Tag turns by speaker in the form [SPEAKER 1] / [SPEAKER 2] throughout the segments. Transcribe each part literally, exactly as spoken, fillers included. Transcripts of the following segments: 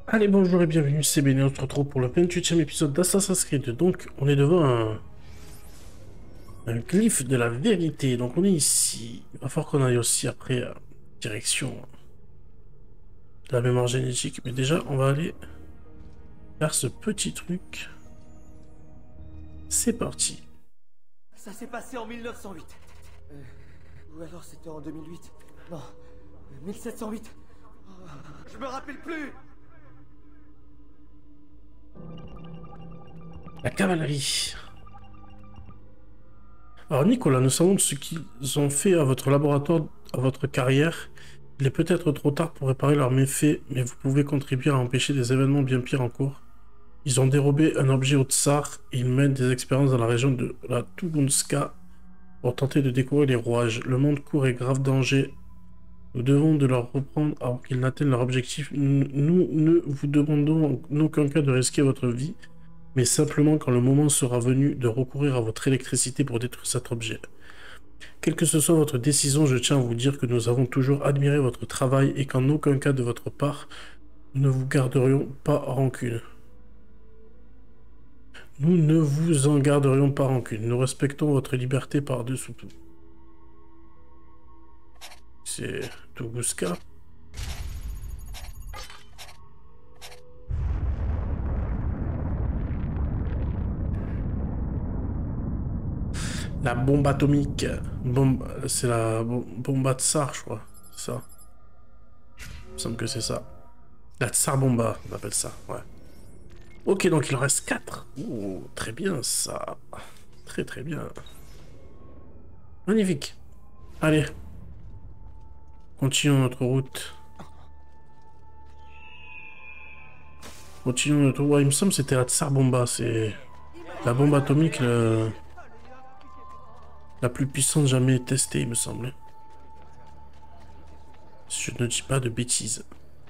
[SPEAKER 1] Allez, bonjour et bienvenue, c'est Béné, on se retrouve pour le vingt-huitième épisode d'Assassin's Creed. Donc, on est devant un, un glyphe de la vérité. Donc, on est ici. Il va falloir qu'on aille aussi après, euh, direction de la mémoire génétique. Mais déjà, on va aller faire ce petit truc. C'est parti.
[SPEAKER 2] Ça s'est passé en mille neuf cent huit. Euh, ou alors c'était en deux mille huit. Non, euh, mille sept cent huit. Oh, je me rappelle plus.
[SPEAKER 1] La cavalerie. Alors, Nicolas, nous savons de ce qu'ils ont fait à votre laboratoire, à votre carrière. Il est peut-être trop tard pour réparer leurs méfaits, mais vous pouvez contribuer à empêcher des événements bien pires en cours. Ils ont dérobé un objet au tsar et ils mènent des expériences dans la région de la Toubunska pour tenter de découvrir les rouages. Le monde court et grave danger. Nous devons de leur reprendre avant qu'ils n'atteignent leur objectif. Nous ne vous demandons en aucun cas de risquer votre vie, mais simplement quand le moment sera venu de recourir à votre électricité pour détruire cet objet. Quelle que ce soit votre décision, je tiens à vous dire que nous avons toujours admiré votre travail et qu'en aucun cas de votre part, nous ne vous garderions pas rancune. Nous ne vous en garderions pas rancune. Nous respectons votre liberté par-dessous tout. C'est Tunguska. La bombe atomique. Bombe... C'est la bomba tsar, je crois. C'est ça. Il me semble que c'est ça. La tsar bomba, on appelle ça, ouais. Ok, donc il en reste quatre. Oh, très bien, ça. Très très bien. Magnifique. Allez. Continuons notre route. Continuons notre route. Ouais, il me semble que c'était la tsar bomba. C'est la bombe atomique le... la plus puissante jamais testée, il me semble. Si je ne dis pas de bêtises.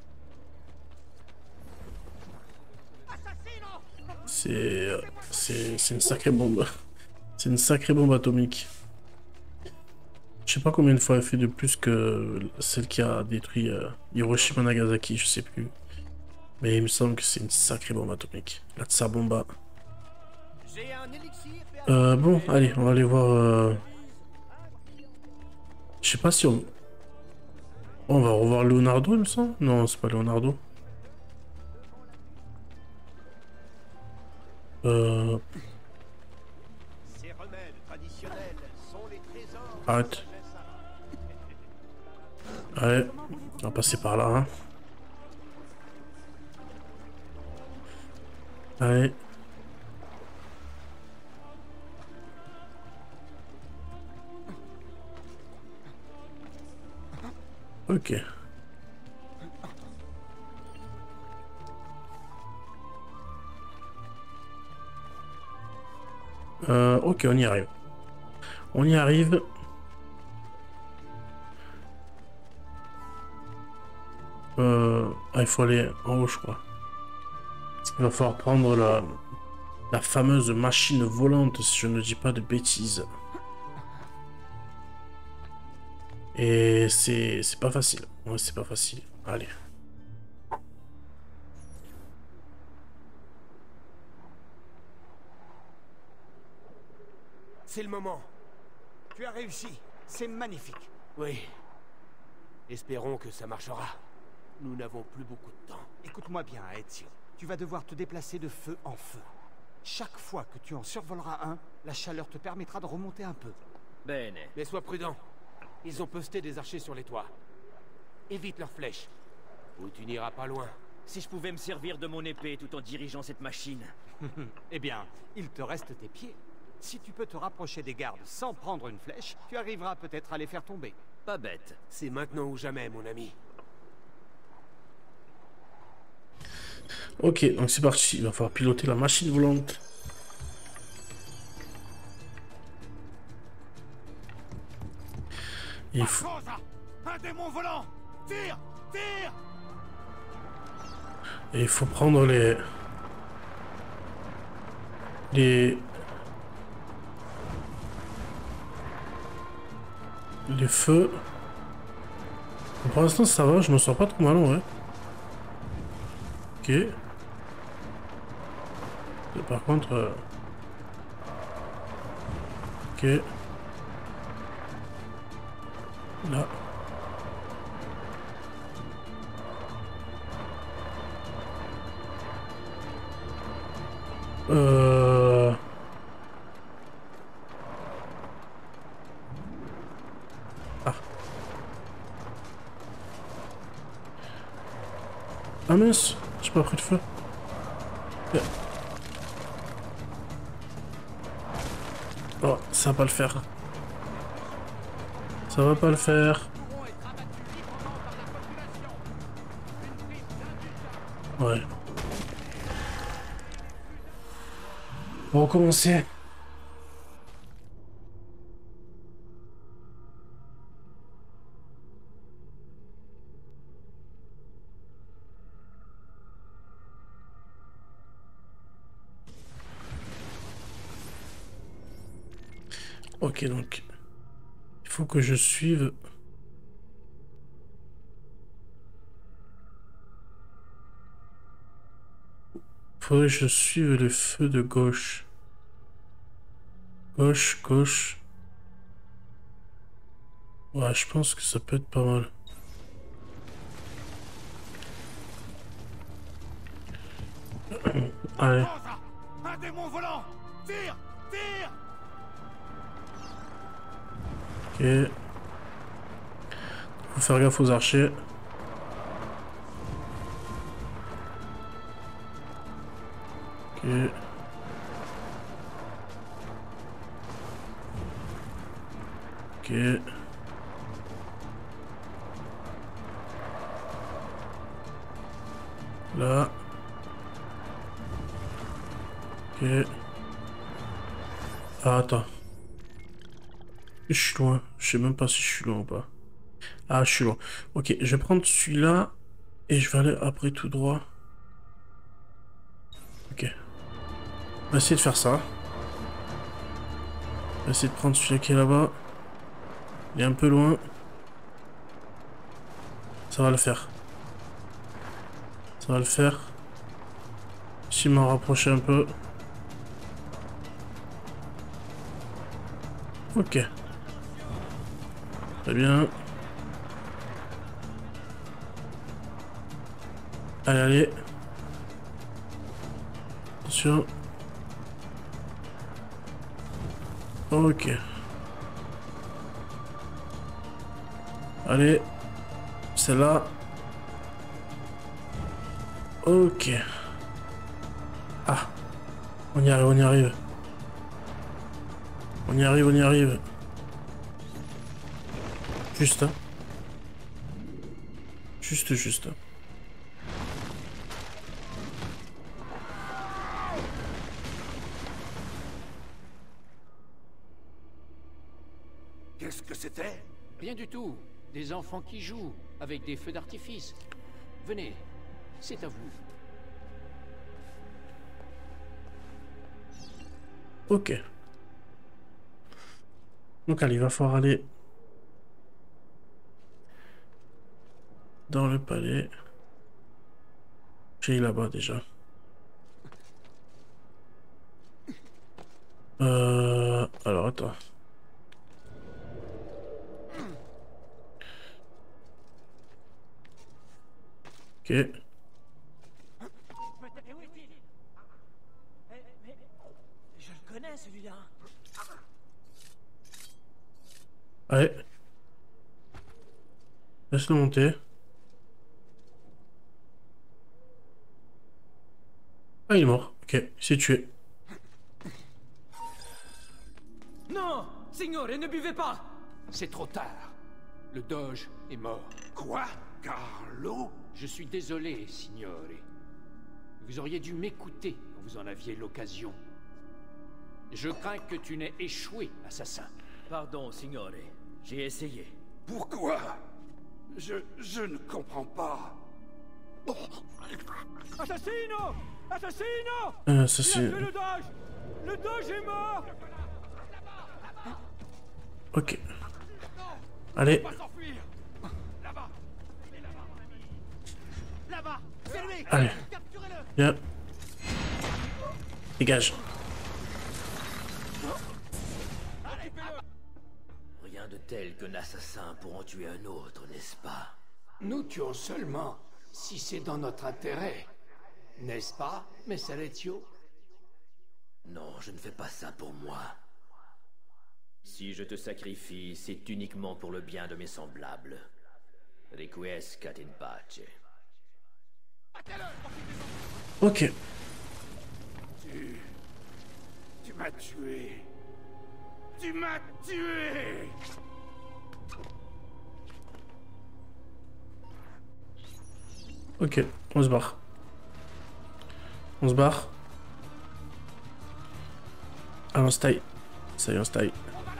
[SPEAKER 1] C'est... C'est une sacrée bombe. C'est une sacrée bombe atomique. Je sais pas combien de fois elle fait de plus que celle qui a détruit euh, Hiroshima Nagasaki, je sais plus. Mais il me semble que c'est une sacrée bombe atomique. La tsar bomba. Euh, bon, allez, on va aller voir... Euh... Je sais pas si on... On va revoir Leonardo, il me semble. Non, c'est pas Leonardo. Euh... Arrête. Allez, on va passer par là. Hein. Allez. Ok. Euh, ok, on y arrive. On y arrive. Euh, ah, il faut aller en haut, je crois. Il va falloir prendre la, la fameuse machine volante, si je ne dis pas de bêtises. Et c'est c'est pas facile. Ouais, c'est pas facile. Allez.
[SPEAKER 2] C'est le moment. Tu as réussi. C'est magnifique.
[SPEAKER 3] Oui. Espérons que ça marchera. Nous n'avons plus beaucoup de temps.
[SPEAKER 4] Écoute-moi bien, Ezio. Tu vas devoir te déplacer de feu en feu. Chaque fois que tu en survoleras un, la chaleur te permettra de remonter un peu.
[SPEAKER 3] Bene. Mais sois prudent. Ils ont posté des archers sur les toits. Évite leurs flèches. Ou tu n'iras pas loin.
[SPEAKER 5] Si je pouvais me servir de mon épée tout en dirigeant cette machine.
[SPEAKER 4] Eh bien, il te reste tes pieds. Si tu peux te rapprocher des gardes sans prendre une flèche, tu arriveras peut-être à les faire tomber.
[SPEAKER 5] Pas bête.
[SPEAKER 3] C'est maintenant ou jamais, mon ami.
[SPEAKER 1] Ok, donc c'est parti. Il va falloir piloter la machine volante. Il faut...
[SPEAKER 2] Un démon volant. Tire. Tire.
[SPEAKER 1] Et il faut prendre les... Les... Les feux. Pour l'instant ça va, je me sens pas trop mal, ouais. Ok, Et par contre... Euh... Ok. Là. Euh... Ah. Ah mince, j'ai pas pris de feu. Yeah. Oh, ça va pas le faire. Ça va pas le faire. Ouais. On va recommencer. Ok, donc il faut que je suive. Faudrait que je suive le feu de gauche. Gauche, gauche. Ouais, je pense que ça peut être pas mal. Allez.
[SPEAKER 4] Un démon volant! Tire! Tire!
[SPEAKER 1] Ok. Faut faire gaffe aux archers. Ok. Ok. Là. Ok. Ah, attends. Je suis loin. Je sais même pas si je suis loin ou pas. Ah, je suis loin. Ok, je vais prendre celui-là. Et je vais aller après tout droit. Ok. On va essayer de faire ça. On va essayer de prendre celui-là qui est là-bas. Il est un peu loin. Ça va le faire. Ça va le faire. Si m'en rapprocher un peu. Ok. Très bien. Allez, allez. Attention. Ok. Allez. Celle-là. Ok. Ah. On y arrive, on y arrive. On y arrive, on y arrive. Juste. Hein. Juste, juste.
[SPEAKER 3] Qu'est-ce que c'était? Rien du tout. Des enfants qui jouent, avec des feux d'artifice. Venez, c'est à vous.
[SPEAKER 1] Ok. Donc allez, il va falloir aller dans le palais. J'ai là-bas déjà. Euh... Alors attends. Ok.
[SPEAKER 5] Je le connais, celui-là.
[SPEAKER 1] Allez. Laisse-le monter. Ah, il est mort. Ok, il s'est tué.
[SPEAKER 5] Non, Signore, ne buvez pas.
[SPEAKER 3] C'est trop tard. Le doge est mort.
[SPEAKER 6] Quoi? Carlo?
[SPEAKER 3] Je suis désolé, signore. Vous auriez dû m'écouter quand vous en aviez l'occasion. Je crains que tu n'aies échoué, assassin.
[SPEAKER 5] Pardon, Signore. J'ai essayé.
[SPEAKER 6] Pourquoi? Je... je ne comprends pas.
[SPEAKER 4] Assassino! Assassino!
[SPEAKER 1] Euh, ça
[SPEAKER 4] Il a
[SPEAKER 1] c'est...
[SPEAKER 4] tué le doge! Le doge est mort!
[SPEAKER 1] Ok. Allez.
[SPEAKER 4] On va s'enfuir! Là-bas! Il est là-bas, mon ami! Là-bas! C'est lui!
[SPEAKER 1] Allez. Viens. Dégage.
[SPEAKER 5] Rien de tel qu'un assassin pour en tuer un autre, n'est-ce pas?
[SPEAKER 3] Nous tuons seulement si c'est dans notre intérêt. N'est-ce pas, Messalezio?
[SPEAKER 5] Non, je ne fais pas ça pour moi. Si je te sacrifie, c'est uniquement pour le bien de mes semblables. Requiescat in pace.
[SPEAKER 1] Ok.
[SPEAKER 6] Tu... Tu m'as tué. Tu m'as tué.
[SPEAKER 1] Ok, on se barre. On se barre. Allez, on se taille. Ça y est, on se taille.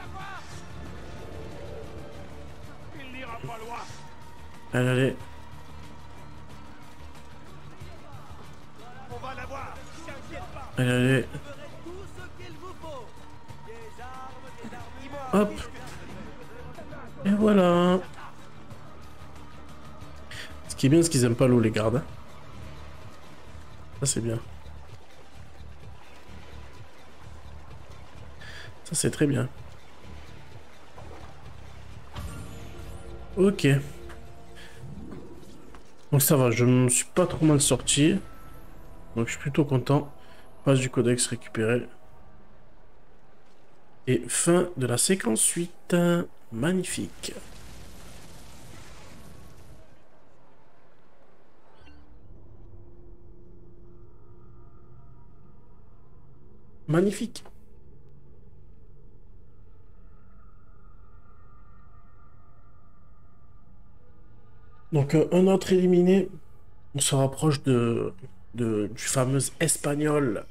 [SPEAKER 6] Il n'ira pas loin.
[SPEAKER 1] Allez, allez.
[SPEAKER 6] On va l'avoir.
[SPEAKER 1] Allez, allez. Hop. Et voilà. Ce qui est bien, c'est qu'ils aiment pas l'eau, les gardes. hein. Ça, c'est bien. Ça, c'est très bien. Ok. Donc ça va, je me suis pas trop mal sorti. Donc je suis plutôt content. Page du codex récupéré. Et fin de la séquence huit. Magnifique. Magnifique. Donc euh, un autre éliminé. On se rapproche de, de du fameux espagnol.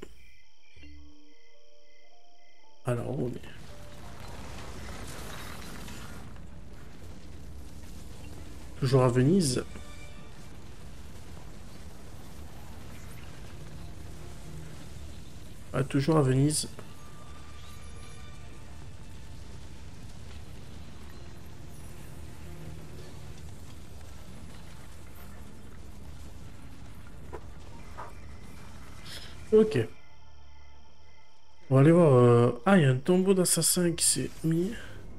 [SPEAKER 1] Alors on est. Toujours à Venise. Ah, toujours à Venise. Ok. On va aller voir... euh, Ah, il y a un tombeau d'assassin qui s'est mis.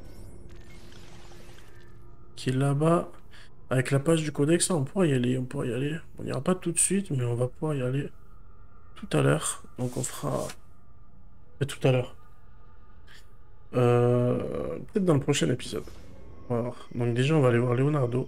[SPEAKER 1] Qui est là-bas. Avec la page du codex, on pourra y aller. On pourra y aller. On n'ira pas tout de suite, mais on va pouvoir y aller tout à l'heure. Donc on fera... Et tout à l'heure. Euh... Peut-être dans le prochain épisode. On va voir. Donc déjà, on va aller voir Leonardo.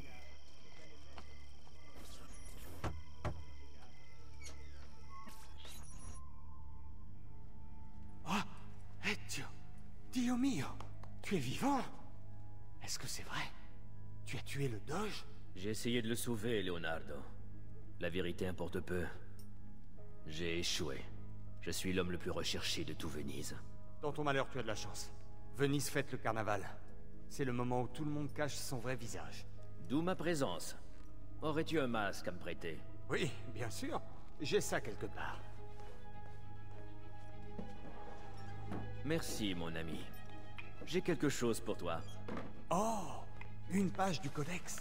[SPEAKER 4] Ah, Ezio, Dio mio, tu es vivant? Est-ce que c'est vrai? Tu as tué le Doge?
[SPEAKER 5] J'ai essayé de le sauver, Leonardo. La vérité importe peu. J'ai échoué. Je suis l'homme le plus recherché de tout Venise.
[SPEAKER 4] Dans ton malheur, tu as de la chance. Venise fête le carnaval. C'est le moment où tout le monde cache son vrai visage.
[SPEAKER 5] D'où ma présence. Aurais-tu un masque à me prêter?
[SPEAKER 4] Oui, bien sûr. J'ai ça quelque part.
[SPEAKER 5] Merci, mon ami. J'ai quelque chose pour toi.
[SPEAKER 4] Oh, une page du codex.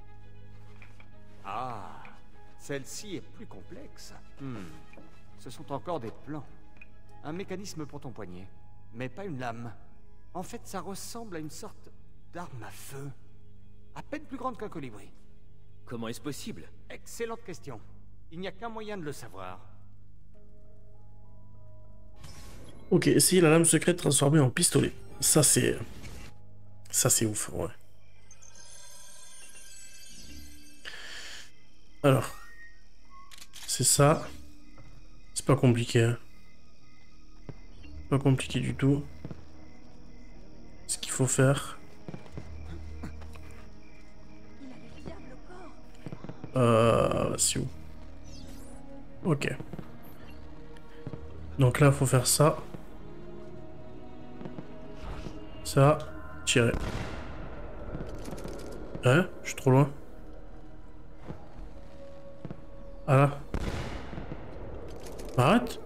[SPEAKER 4] Ah, celle-ci est plus complexe. Hmm. Ce sont encore des plans. Un mécanisme pour ton poignet, mais pas une lame. En fait, ça ressemble à une sorte d'arme à feu. À peine plus grande qu'un colibri.
[SPEAKER 5] Comment est-ce possible?
[SPEAKER 4] Excellente question. Il n'y a qu'un moyen de le savoir.
[SPEAKER 1] Ok, essayer la lame secrète transformée en pistolet. Ça, c'est... Ça, c'est ouf, ouais. Alors. C'est ça. C'est pas compliqué, hein. Pas compliqué du tout. Ce qu'il faut faire. Euh... C'est où? Ok. Donc là, il faut faire ça. Ça. Tirer. Hein? Je suis trop loin. Ah là. Arrête.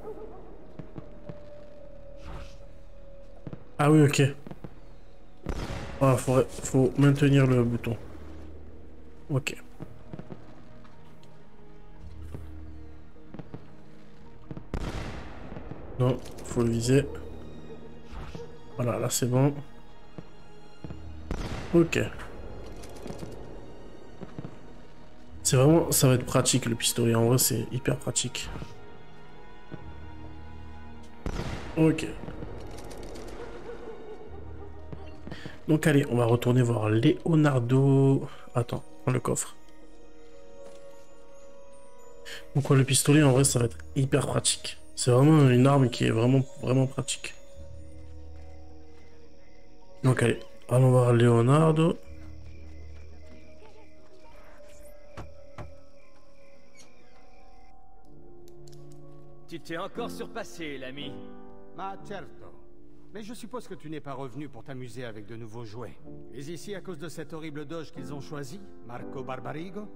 [SPEAKER 1] Ah oui, ok. Ah, faut, faut maintenir le bouton. Ok. Non, faut le viser. Voilà, là c'est bon. Ok. C'est vraiment, ça va être pratique le pistolet. En vrai, c'est hyper pratique. Ok. Donc allez, on va retourner voir Leonardo. Attends, prends le coffre. Donc ouais, le pistolet, en vrai, ça va être hyper pratique. C'est vraiment une arme qui est vraiment, vraiment pratique. Donc allez, allons voir Leonardo.
[SPEAKER 2] Tu t'es encore surpassé, l'ami.
[SPEAKER 4] Ma certo. Mais je suppose que tu n'es pas revenu pour t'amuser avec de nouveaux jouets. Tu es ici à cause de cet horrible doge qu'ils ont choisi, Marco Barbarigo?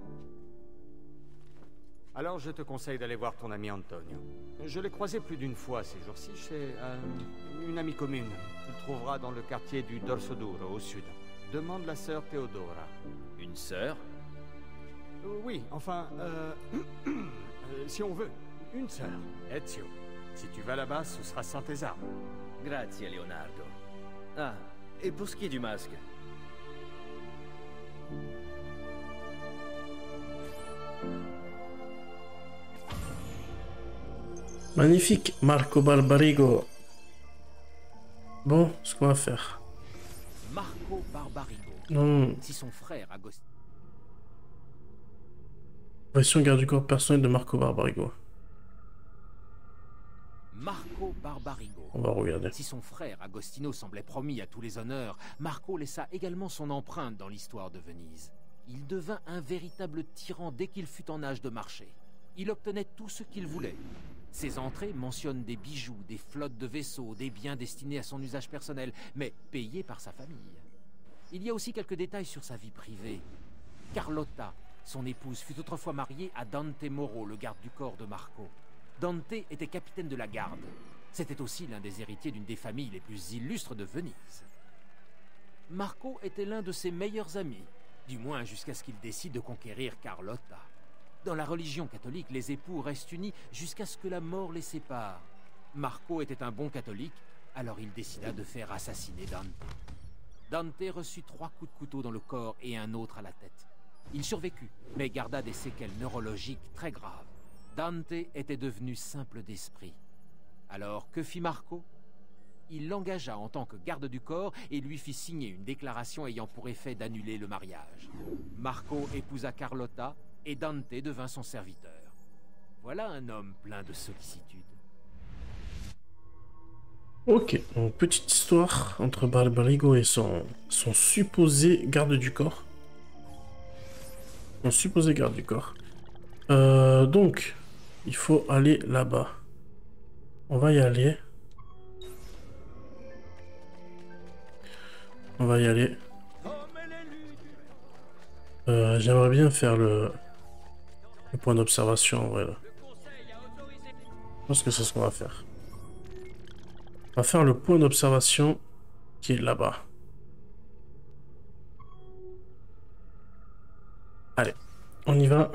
[SPEAKER 4] Alors je te conseille d'aller voir ton ami Antonio. Je l'ai croisé plus d'une fois ces jours-ci chez euh, une amie commune. Tu le trouveras dans le quartier du Dorso Duro, au sud. Demande la sœur Theodora.
[SPEAKER 5] Une sœur?
[SPEAKER 4] Euh, oui, enfin, euh, euh, si on veut, une sœur, Ezio. Si tu vas là-bas, ce sera sans tes armes.
[SPEAKER 5] Grazie, Leonardo. Ah, et pour ce qui est du masque?
[SPEAKER 1] Magnifique, Marco Barbarigo. Bon, ce qu'on va faire.
[SPEAKER 3] Marco Barbarigo.
[SPEAKER 1] Non.
[SPEAKER 3] Si son frère Agostino.
[SPEAKER 1] Version garde du corps personnel de Marco Barbarigo.
[SPEAKER 3] Marco Barbarigo.
[SPEAKER 1] On va regarder.
[SPEAKER 3] Si son frère Agostino semblait promis à tous les honneurs, Marco laissa également son empreinte dans l'histoire de Venise. Il devint un véritable tyran dès qu'il fut en âge de marcher. Il obtenait tout ce qu'il voulait. Ses entrées mentionnent des bijoux, des flottes de vaisseaux, des biens destinés à son usage personnel, mais payés par sa famille. Il y a aussi quelques détails sur sa vie privée. Carlotta, son épouse, fut autrefois mariée à Dante Moro, le garde du corps de Marco. Dante était capitaine de la garde. C'était aussi l'un des héritiers d'une des familles les plus illustres de Venise. Marco était l'un de ses meilleurs amis, du moins jusqu'à ce qu'il décide de conquérir Carlotta. Dans la religion catholique, les époux restent unis jusqu'à ce que la mort les sépare. Marco était un bon catholique, alors il décida de faire assassiner Dante. Dante reçut trois coups de couteau dans le corps et un autre à la tête. Il survécut, mais garda des séquelles neurologiques très graves. Dante était devenu simple d'esprit. Alors, que fit Marco? Il l'engagea en tant que garde du corps et lui fit signer une déclaration ayant pour effet d'annuler le mariage. Marco épousa Carlotta et Dante devint son serviteur. Voilà un homme plein de sollicitude.
[SPEAKER 1] Ok, donc petite histoire entre Barbarigo et son, son supposé garde du corps. Son supposé garde du corps. Euh, donc, il faut aller là-bas. On va y aller. On va y aller. Euh, J'aimerais bien faire le, le point d'observation en vrai là. Je pense que c'est ce qu'on va faire. On va faire le point d'observation qui est là-bas. Allez, on y va.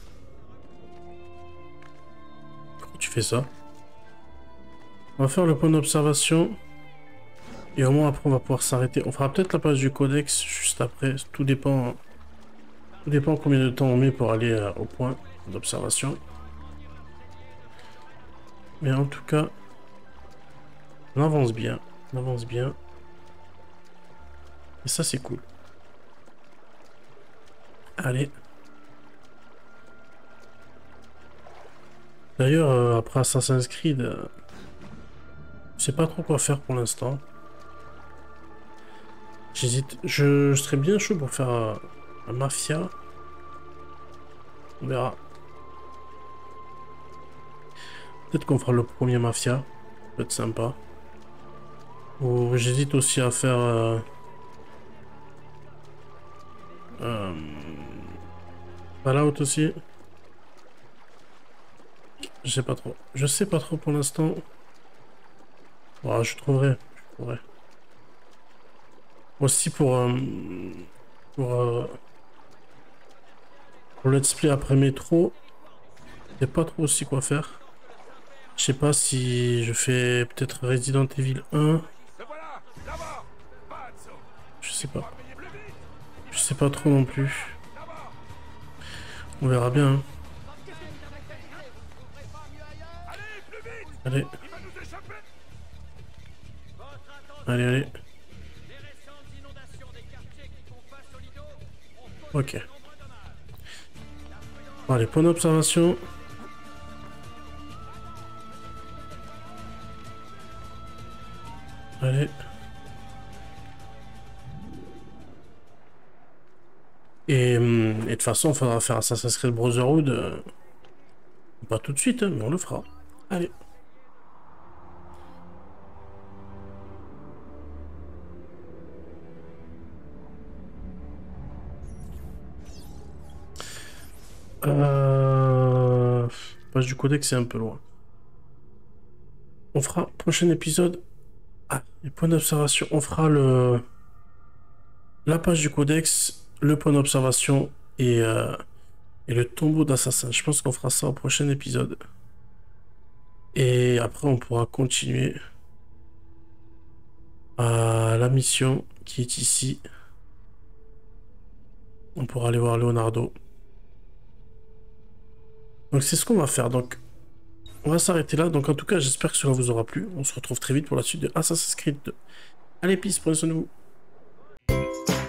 [SPEAKER 1] Pourquoi tu fais ça? On va faire le point d'observation. Et au moins après on va pouvoir s'arrêter. On fera peut-être la page du codex juste après. Tout dépend. Tout dépend combien de temps on met pour aller euh, au point d'observation. Mais en tout cas, on avance bien. On avance bien. Et ça c'est cool. Allez. D'ailleurs, euh, après Assassin's Creed, euh, je sais pas trop quoi faire pour l'instant. J'hésite. Je, je serais bien chaud pour faire un, un Mafia. On verra. Peut-être qu'on fera le premier Mafia. Peut-être sympa. Ou j'hésite aussi à faire... Euh, euh, Fallout aussi. Je sais pas trop. Je sais pas trop pour l'instant. Oh, je trouverai. Je trouverai. Aussi pour... Euh, pour... Euh, pour Let's Play après Métro. Je sais pas trop aussi quoi faire. Je sais pas si je fais peut-être Resident Evil un. Je sais pas. Je sais pas trop non plus. On verra bien. Hein. Allez. Allez, allez. Ok. Allez, point d'observation. Allez. Et, et de toute façon, il faudra faire Assassin's Creed Brotherhood. Euh, pas tout de suite, hein, mais on le fera. Allez. Euh... Page du codex, c'est un peu loin. On fera prochain épisode. Ah, les points d'observation. On fera le la page du codex, le point d'observation et, euh... et le tombeau d'assassin. Je pense qu'on fera ça au prochain épisode. Et après, on pourra continuer à la mission qui est ici. On pourra aller voir Leonardo. Donc c'est ce qu'on va faire. Donc on va s'arrêter là. Donc en tout cas, j'espère que cela vous aura plu. On se retrouve très vite pour la suite de Assassin's Creed deux. Allez, peace, prenez soin de vous.